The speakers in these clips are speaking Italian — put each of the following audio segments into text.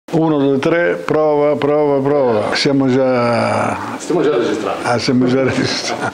1, 2, 3, prova, prova, prova. Stiamo già registrando. Stiamo già registrando.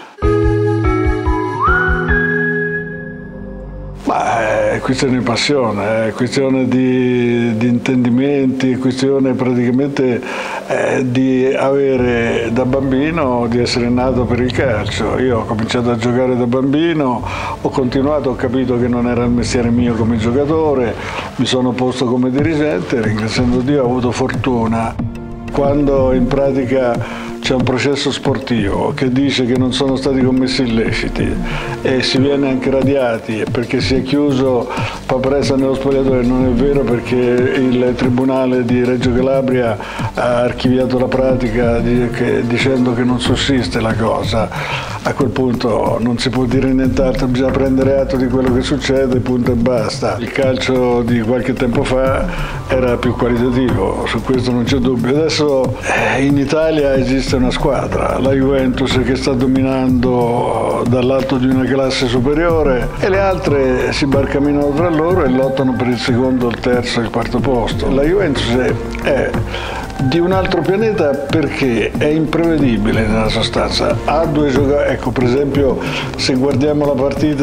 Ma è questione di passione, è questione di intendimenti, è questione praticamente di avere da bambino, di essere nato per il calcio. Io ho cominciato a giocare da bambino, ho continuato, ho capito che non era il mestiere mio come giocatore, mi sono posto come dirigente, ringraziando Dio ho avuto fortuna. Quando in pratica c'è un processo sportivo che dice che non sono stati commessi illeciti e si viene anche radiati perché si è chiuso Paparessa nello spogliatoio, non è vero, perché il Tribunale di Reggio Calabria ha archiviato la pratica dicendo che non sussiste la cosa. A quel punto non si può dire nient'altro, bisogna prendere atto di quello che succede, punto e basta. Il calcio di qualche tempo fa era più qualitativo, su questo non c'è dubbio. Adesso in Italia esiste una squadra, la Juventus, che sta dominando dall'alto di una classe superiore e le altre si barcamenano tra loro e lottano per il secondo, il terzo e il quarto posto. La Juventus è di un altro pianeta perché è imprevedibile nella sostanza. Ha due giocatori, ecco, per esempio se guardiamo la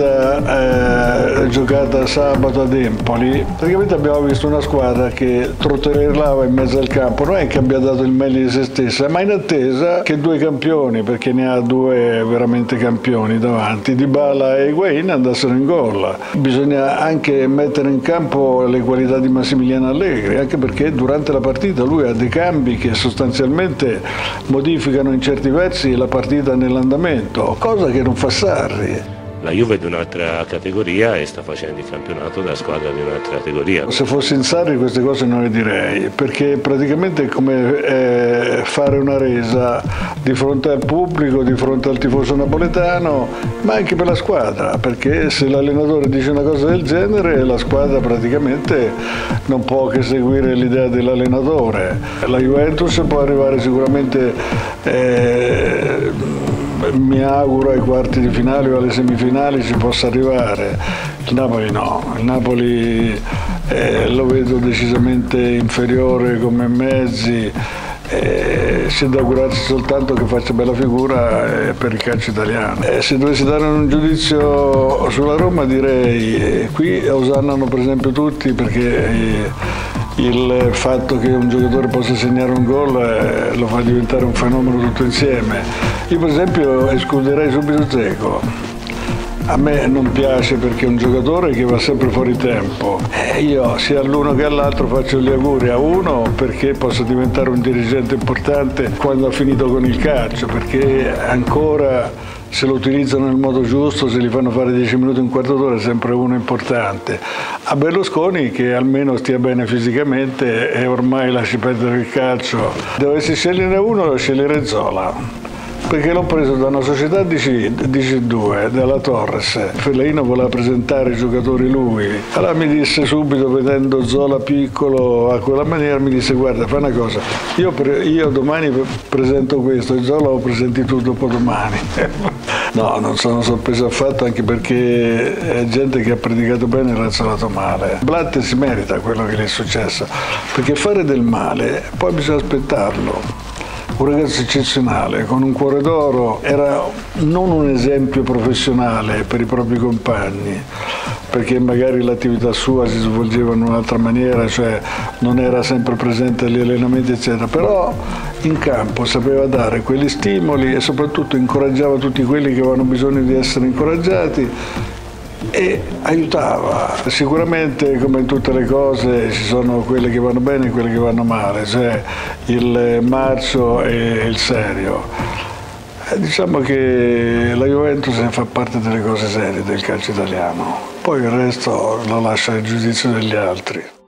partita giocata sabato ad Empoli, praticamente abbiamo visto una squadra che trotterellava in mezzo al campo, non è che abbia dato il meglio di se stessa, ma in attesa che due campioni, perché ne ha due veramente campioni davanti, Dybala e Higuain, andassero in gol. Bisogna anche mettere in campo le qualità di Massimiliano Allegri, anche perché durante la partita lui ha dei cambi che sostanzialmente modificano in certi versi la partita nell'andamento, cosa che non fa Sarri. La Juve è di un'altra categoria e sta facendo il campionato da squadra di un'altra categoria. Se fossi in Sarri queste cose non le direi, perché praticamente è come fare una resa di fronte al pubblico, di fronte al tifoso napoletano, ma anche per la squadra, perché se l'allenatore dice una cosa del genere la squadra praticamente non può che seguire l'idea dell'allenatore. La Juventus può arrivare sicuramente mi auguro ai quarti di finale o alle semifinali ci possa arrivare. Il Napoli no, il Napoli lo vedo decisamente inferiore come mezzi, c'è da augurarsi soltanto che faccia bella figura per il calcio italiano. Se dovessi dare un giudizio sulla Roma direi, qui osannano per esempio tutti perché il fatto che un giocatore possa segnare un gol lo fa diventare un fenomeno tutto insieme. Io per esempio escluderei subito Dzeko. A me non piace perché è un giocatore che va sempre fuori tempo. Io sia all'uno che all'altro faccio gli auguri a uno perché possa diventare un dirigente importante quando ha finito con il calcio, perché ancora se lo utilizzano nel modo giusto, se gli fanno fare 10 minuti, un quarto d'ora, è sempre uno importante. A Berlusconi che almeno stia bene fisicamente e ormai lasci perdere il calcio. Dovessi scegliere uno, sceglierei Zola. Perché l'ho preso da una società di C2, dalla Torres. Fellaino voleva presentare i giocatori lui. Allora mi disse subito, vedendo Zola piccolo a quella maniera, mi disse guarda, fai una cosa, io domani presento questo e Zola lo presenti tu dopodomani. No, non sono sorpreso affatto, anche perché è gente che ha predicato bene e razzonato male. Blatter si merita quello che gli è successo, perché fare del male poi bisogna aspettarlo. Un ragazzo eccezionale, con un cuore d'oro, era non un esempio professionale per i propri compagni, perché magari l'attività sua si svolgeva in un'altra maniera, cioè non era sempre presente agli allenamenti eccetera, però in campo sapeva dare quegli stimoli e soprattutto incoraggiava tutti quelli che avevano bisogno di essere incoraggiati e aiutava. Sicuramente, come in tutte le cose, ci sono quelle che vanno bene e quelle che vanno male, cioè il marcio e il serio. Diciamo che la Juventus fa parte delle cose serie del calcio italiano, poi il resto lo lascia al giudizio degli altri.